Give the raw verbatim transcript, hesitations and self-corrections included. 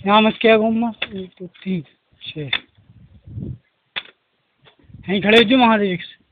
यहाँ मत क्या घूमना, एक दो तीन छः, यहीं खड़े हो जो महादेव।